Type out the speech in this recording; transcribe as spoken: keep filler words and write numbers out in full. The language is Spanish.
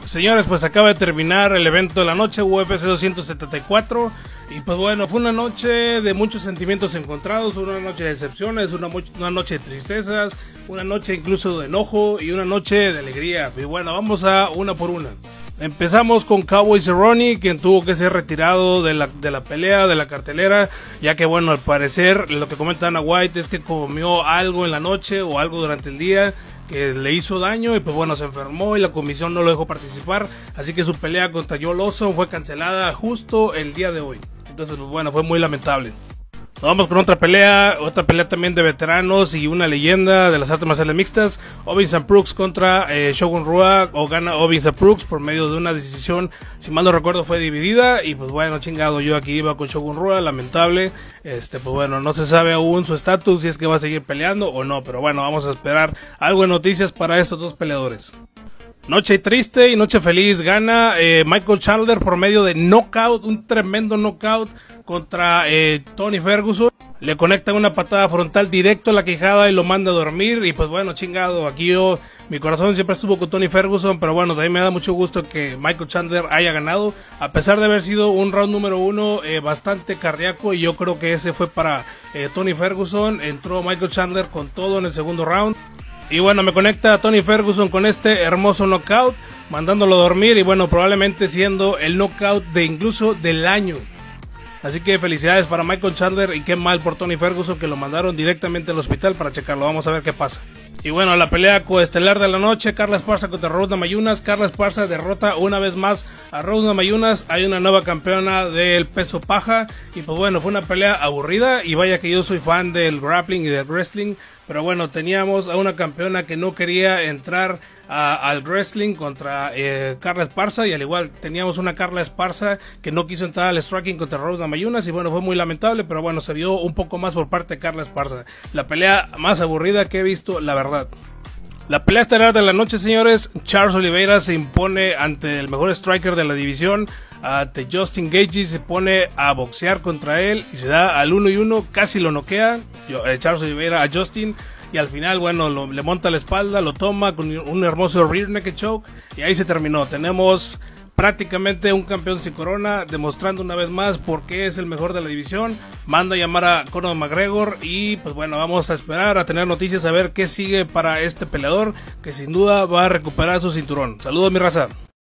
Señores, pues acaba de terminar el evento de la noche, U F C doscientos setenta y cuatro. Y pues bueno, fue una noche de muchos sentimientos encontrados, una noche de decepciones, una, una noche de tristezas, una noche incluso de enojo y una noche de alegría. Y bueno, vamos a una por una. Empezamos con Cowboy Cerrone, quien tuvo que ser retirado de la, de la pelea, de la cartelera, ya que bueno, al parecer lo que comenta Dana White es que comió algo en la noche o algo durante el día que le hizo daño y pues bueno, se enfermó y la comisión no lo dejó participar, así que su pelea contra Joe Lawson fue cancelada justo el día de hoy. Entonces pues bueno, fue muy lamentable. Nos vamos con otra pelea, otra pelea también de veteranos y una leyenda de las artes marciales mixtas. Ovin St. Preux contra eh, Shogun Rua, o gana Ovin St. Preux por medio de una decisión, si mal no recuerdo fue dividida, y pues bueno, chingado, yo aquí iba con Shogun Rua, lamentable. Este pues bueno, no se sabe aún su estatus, si es que va a seguir peleando o no, pero bueno, vamos a esperar algo de noticias para estos dos peleadores. Noche triste y noche feliz, gana eh, Michael Chandler por medio de knockout, un tremendo knockout contra eh, Tony Ferguson. Le conecta una patada frontal directo a la quijada y lo manda a dormir. Y pues bueno, chingado, aquí yo, mi corazón siempre estuvo con Tony Ferguson, pero bueno, también me da mucho gusto que Michael Chandler haya ganado, a pesar de haber sido un round número uno eh, bastante cardíaco, y yo creo que ese fue para eh, Tony Ferguson. Entró Michael Chandler con todo en el segundo round. Y bueno, me conecta a Tony Ferguson con este hermoso knockout, mandándolo a dormir y bueno, probablemente siendo el knockout de incluso del año. Así que felicidades para Michael Chandler y qué mal por Tony Ferguson que lo mandaron directamente al hospital para checarlo. Vamos a ver qué pasa. Y bueno, la pelea coestelar de la noche, Carla Esparza contra Rose Namajunas. Carla Esparza derrota una vez más a Rose Namajunas. Hay una nueva campeona del peso paja. Y pues bueno, fue una pelea aburrida. Y vaya que yo soy fan del grappling y del wrestling. Pero bueno, teníamos a una campeona que no quería entrar a, al wrestling contra eh, Carla Esparza. Y al igual teníamos una Carla Esparza que no quiso entrar al striking contra Rose Namajunas. Y bueno, fue muy lamentable, pero bueno, se vio un poco más por parte de Carla Esparza. La pelea más aburrida que he visto, la verdad. La pelea estelar de la noche, señores. Charles Oliveira se impone ante el mejor striker de la división, ante Justin Gaethje. Se pone a boxear contra él y se da al uno y uno, casi lo noquea eh, Charles Oliveira a Justin, y al final bueno, lo, le monta la espalda, lo toma con un hermoso rear naked choke y ahí se terminó. Tenemos prácticamente un campeón sin corona, demostrando una vez más por qué es el mejor de la división. Manda a llamar a Conor McGregor y pues bueno, vamos a esperar a tener noticias, a ver qué sigue para este peleador, que sin duda va a recuperar su cinturón. Saludos, mi raza.